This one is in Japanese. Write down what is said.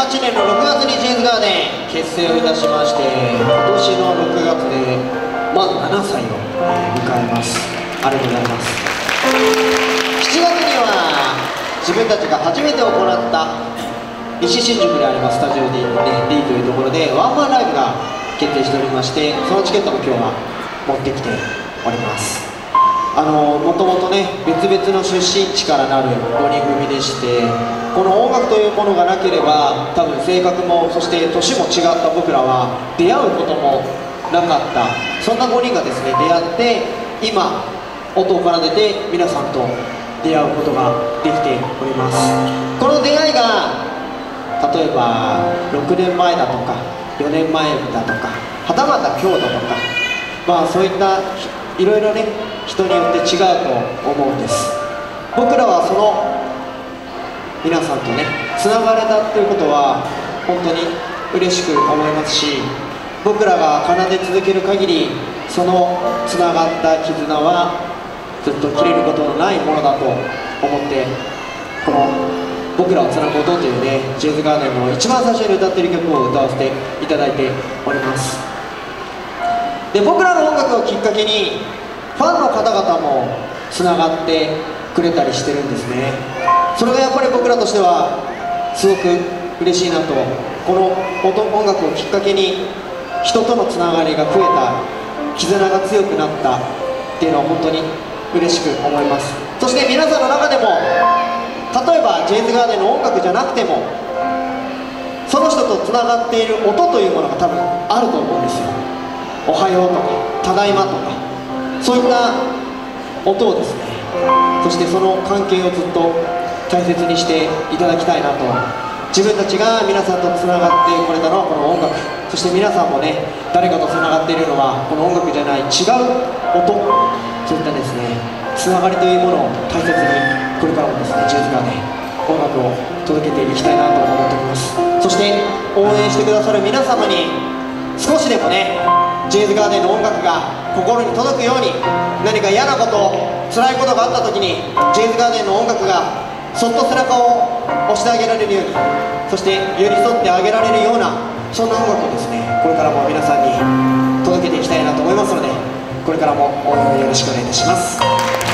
2018年の6月にジェイズガーデン結成をいたしまして、今年の6月で満7歳を迎えます。ありがとうございます。7月には自分たちが初めて行った西新宿でありますスタジオ D というところでワンマンライブが決定しておりまして、そのチケットも今日は持ってきております。もともとね、別々の出身地からなる5人組でして、この音楽というものがなければ多分性格もそして年も違った僕らは出会うこともなかった、そんな5人がですね出会って今音を奏でて皆さんと出会うことができております。この出会いが例えば6年前だとか4年前だとか、はたまた今日だとか、そういったいろいろね人によって違うと思うんです。僕らはその皆さんとねつながれたっていうことは本当に嬉しく思いますし、僕らが奏で続ける限りそのつながった絆はずっと切れることのないものだと思って、この僕らをつなぐ音というねジェイズガーデンの一番最初に歌っている曲を歌わせていただいております。で、僕らの音楽をきっかけにファンの方々もつながってくれたりしてるんですね。それがやっぱり僕らとしてはすごく嬉しいなと、この音楽をきっかけに人とのつながりが増えた、絆が強くなったっていうのは本当に嬉しく思います。そして皆さんの中でも例えばジェイズガーデンの音楽じゃなくてもその人とつながっている音というものが多分あると思うんですよ。おはようとかただいまとか、そういった音をですね、そしてその関係をずっと大切にしていただきたいなと。自分たちが皆さんとつながってこれたのはこの音楽、そして皆さんもね誰かとつながっているのはこの音楽じゃない違う音、そういったですねつながりというものを大切にこれからもですねジェイズガーデン音楽を届けていきたいなと思っております。そして応援してくださる皆様に少しでもねジェイズガーデンの音楽が心に届くように、何か嫌なこと、辛いことがあった時にジェイズガーデンの音楽がそっと背中を押してあげられるように、そして寄り添ってあげられるようなそんな音楽をですねこれからも皆さんに届けていきたいなと思いますので、これからも応援よろしくお願いいたします。